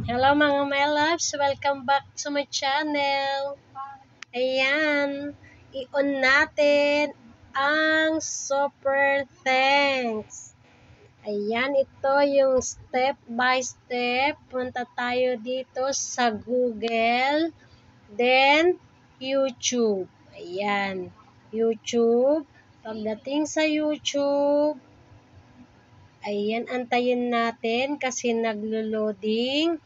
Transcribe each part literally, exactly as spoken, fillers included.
Hello mga my loves! Welcome back to my channel. Ayan, i-on natin ang super thanks. Ayan, ito yung step by step. Punta tayo dito sa Google, then YouTube. Ayan, YouTube. Pagdating sa YouTube, ayan, antayin natin kasi naglo-loading.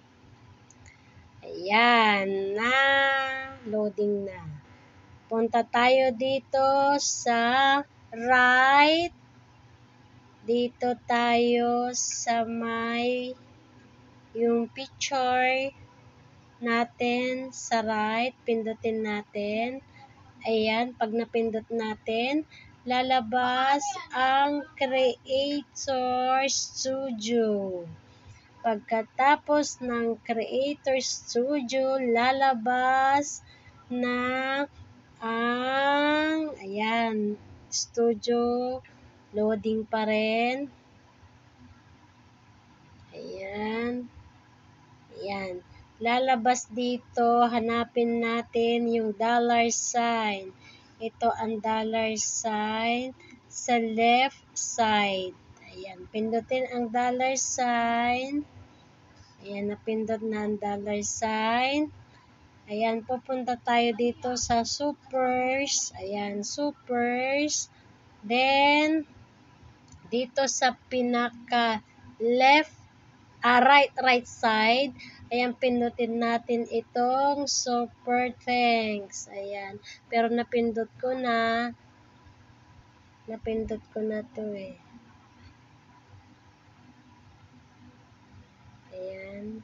Ayan, na loading na. Punta tayo dito sa right. Dito tayo sa may yung picture natin sa right. Pindutin natin. Ayan, pag napindot natin, lalabas ang Creator Studio. Pagkatapos ng Creator Studio, lalabas na ang, ayan, studio, loading pa rin. Ayan. Ayan. Lalabas dito, hanapin natin yung dollar sign. Ito ang dollar sign sa left side. Ayan, pindutin ang dollar sign. Ayan, napindot na ang dollar sign. Ayan, pupunta tayo dito sa supers. Ayan, supers. Then, dito sa pinaka left, ah, right, right side. Ayan, pindutin natin itong super thanks. Ayan, pero napindot ko na. Napindot ko na to eh. Ayan.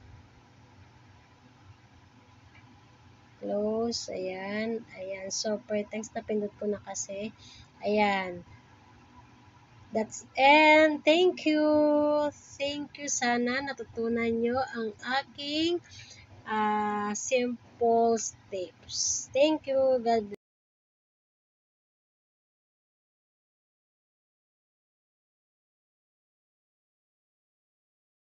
Close, ayan, ayan, super thanks, napindot ko na kasi, ayan, that's, and thank you, thank you, sana natutunan nyo ang aking uh, simple steps. Thank you, God bless.